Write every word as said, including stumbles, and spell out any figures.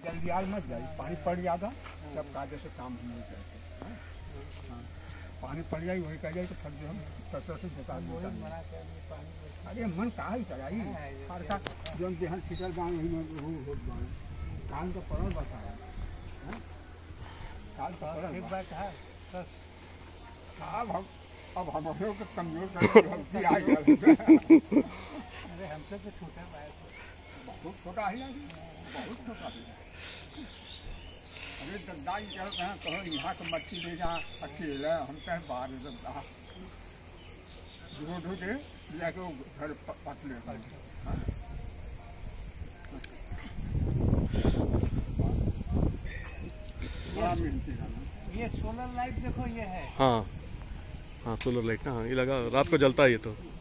जल्दी आज मत जाइए, पानी पड़ जाएगा तब कायदे से काम हम नहीं करते। हाँ, पानी पड़ जाए वही कह जाए तो फिर जो हम ट्रैक्टर से जोता देता। अरे मन कहाँ ही चलाई हर जो देहन फिटर गाँव वही में वो हो गाँव कान तो पड़ल बता है कान तो पड़ल एक बात है बस। अब हम अब हम लोग को कमजोर करके हम आ गए। अरे हमसे तो छोटा भाई बहुत छोटा ही बहुत छोटा ही। अरे दद्दाई चलते हैं कहो यहाँ के मच्छी ले जा अकेले हम कहें बाहर दद्दा ढूंढ के जाके घर पट ले। बड़ा मिलती है ये सोलर लाइट देखो ये है। हाँ हाँ सोलर लाइट ना, हाँ ये लगा रात को जलता है ये तो।